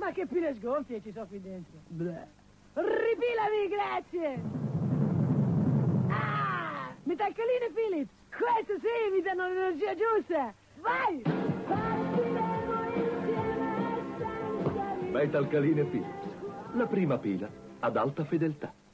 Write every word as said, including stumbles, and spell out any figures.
Ma che pile sgonfie ci sono qui dentro. Bleh. Ripilami, grazie. Ah! Metalkaline Philips. Questo sì, mi danno l'energia giusta. Vai! Partiremo insieme senza... Metalkaline Philips, la prima pila ad alta fedeltà.